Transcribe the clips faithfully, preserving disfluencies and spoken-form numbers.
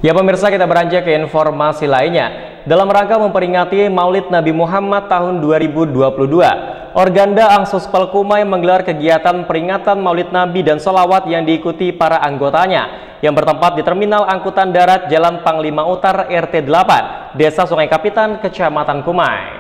Ya pemirsa, kita beranjak ke informasi lainnya. Dalam rangka memperingati Maulid Nabi Muhammad tahun dua ribu dua puluh dua, Organda Angsus Pelkumai menggelar kegiatan peringatan Maulid Nabi dan sholawat yang diikuti para anggotanya yang bertempat di Terminal Angkutan Darat Jalan Panglima Utar R T delapan, Desa Sungai Kapitan, Kecamatan Kumai.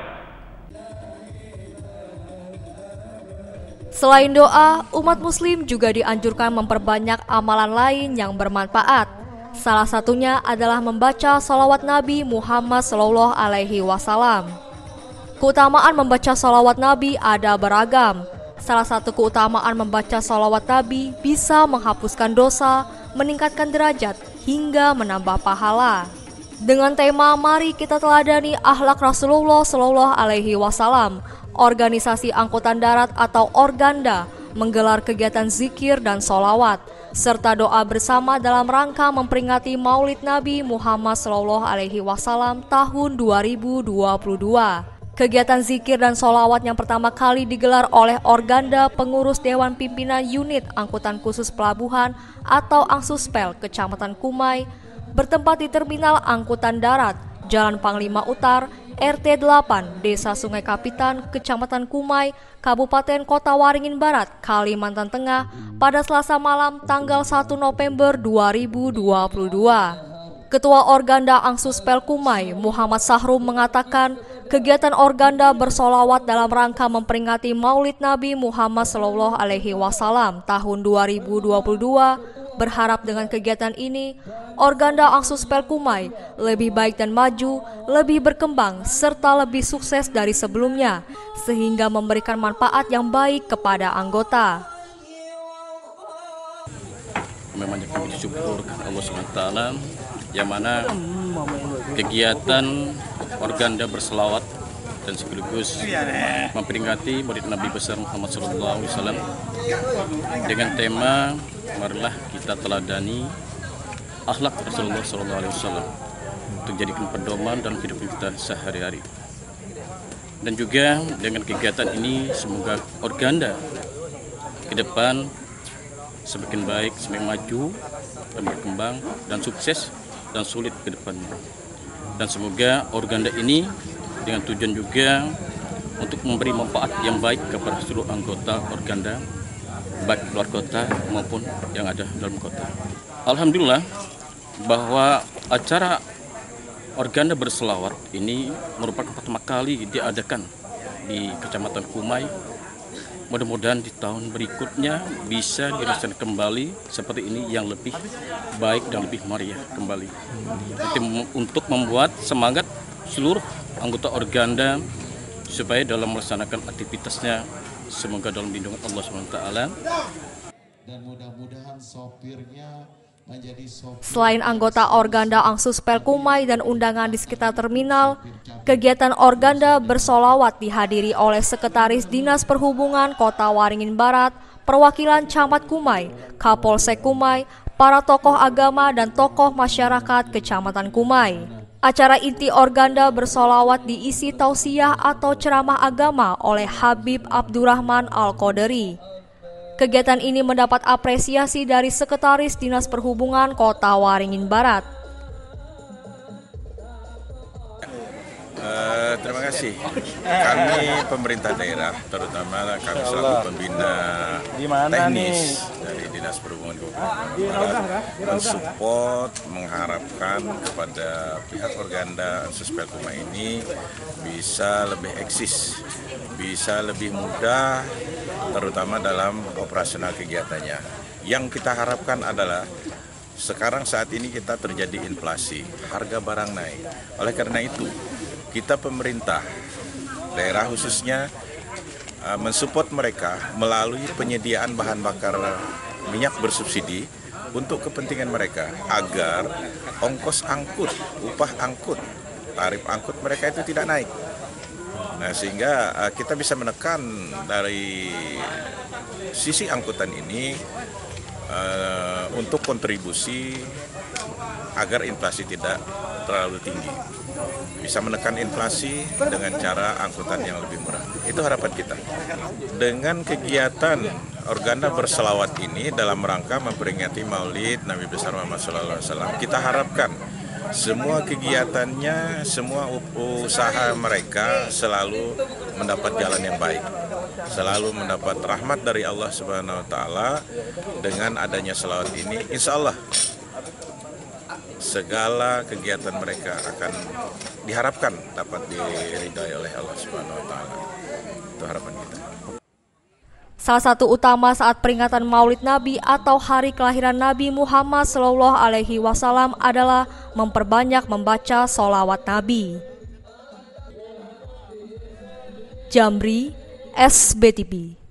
Selain doa, umat muslim juga dianjurkan memperbanyak amalan lain yang bermanfaat. Salah satunya adalah membaca sholawat Nabi Muhammad Shallallahu Alaihi Wasallam. Keutamaan membaca sholawat Nabi ada beragam. Salah satu keutamaan membaca sholawat Nabi bisa menghapuskan dosa, meningkatkan derajat, hingga menambah pahala. Dengan tema "Mari kita teladani akhlak Rasulullah Shallallahu Alaihi Wasallam", Organisasi Angkutan Darat atau Organda menggelar kegiatan zikir dan sholawat serta doa bersama dalam rangka memperingati Maulid Nabi Muhammad Shallallahu Alaihi Wasallam tahun dua ribu dua puluh dua. Kegiatan zikir dan sholawat yang pertama kali digelar oleh Organda Pengurus Dewan Pimpinan Unit Angkutan Khusus Pelabuhan atau Angsuspel Kecamatan Kumai bertempat di Terminal Angkutan Darat Jalan Panglima Utar R T delapan, Desa Sungai Kapitan, Kecamatan Kumai, Kabupaten Kota Waringin Barat, Kalimantan Tengah pada Selasa malam tanggal satu November dua ribu dua puluh dua. Ketua Organda Angsuspel Kumai, Muhammad Sahrum mengatakan, kegiatan Organda bersolawat dalam rangka memperingati Maulid Nabi Muhammad Shallallahu Alaihi Wasallam tahun dua ribu dua puluh dua. Berharap dengan kegiatan ini, Organda Angsuspel Kumai lebih baik dan maju, lebih berkembang, serta lebih sukses dari sebelumnya, sehingga memberikan manfaat yang baik kepada anggota. Memang kami bersyukur Allah subhanahu wa taala yang mana kegiatan Organda berselawat dan sekaligus memperingati Maulid Nabi besar Muhammad Shallallahu Alaihi Wasallam dengan tema marilah kita teladani akhlak Rasulullah Shallallahu Alaihi Wasallam untuk jadikan pedoman dalam kehidupan kita sehari-hari. Dan juga dengan kegiatan ini semoga Organda ke depan semakin baik, semakin maju dan berkembang dan sukses dan sulit ke depannya. Dan semoga Organda ini dengan tujuan juga untuk memberi manfaat yang baik kepada seluruh anggota Organda, baik luar kota maupun yang ada dalam kota. Alhamdulillah bahwa acara Organda berselawat ini merupakan pertama kali diadakan di Kecamatan Kumai. Mudah-mudahan di tahun berikutnya bisa dilaksanakan kembali seperti ini yang lebih baik dan lebih meriah kembali. Untuk membuat semangat seluruh anggota Organda supaya dalam melaksanakan aktivitasnya semoga dalam lindungan Allah subhanahu wa taala. Dan mudah-mudahan sopirnya menjadi sopir. Selain anggota Organda Angsuspel Kumai dan undangan di sekitar terminal, kegiatan Organda bersolawat dihadiri oleh Sekretaris Dinas Perhubungan Kota Waringin Barat, perwakilan Camat Kumai, Kapolsek Kumai, para tokoh agama dan tokoh masyarakat Kecamatan Kumai. Acara inti Organda bersolawat diisi tausiah atau ceramah agama oleh Habib Abdurrahman Al-Qoderi. Kegiatan ini mendapat apresiasi dari Sekretaris Dinas Perhubungan Kota Waringin Barat. Uh, terima kasih. Kami pemerintah daerah, terutama kami selaku pembina teknis dari Dinas Perhubungan Kabupaten Barat, mensupport, mengharapkan kepada pihak Organda Angsuspel Kumai ini bisa lebih eksis, bisa lebih mudah, terutama dalam operasional kegiatannya. Yang kita harapkan adalah sekarang saat ini kita terjadi inflasi, harga barang naik. Oleh karena itu, kita pemerintah daerah khususnya uh, mensupport mereka melalui penyediaan bahan bakar minyak bersubsidi untuk kepentingan mereka agar ongkos angkut, upah angkut, tarif angkut mereka itu tidak naik. Nah, sehingga uh, kita bisa menekan dari sisi angkutan ini uh, untuk kontribusi agar inflasi tidak terlalu tinggi. Bisa menekan inflasi dengan cara angkutan yang lebih murah. Itu harapan kita. Dengan kegiatan organda berselawat ini dalam rangka memperingati Maulid Nabi besar Muhammad shallallahu alaihi wasallam. Kita harapkan semua kegiatannya, semua usaha mereka selalu mendapat jalan yang baik, selalu mendapat rahmat dari Allah Subhanahu Wa Taala. Dengan adanya selawat ini, insya Allah segala kegiatan mereka akan diharapkan dapat diridai oleh Allah Subhanahu Wa Taala. Itu harapan kita. Salah satu utama saat peringatan Maulid Nabi atau hari kelahiran Nabi Muhammad Shallallahu Alaihi Wasallam adalah memperbanyak membaca sholawat Nabi. Jamri, S B T V.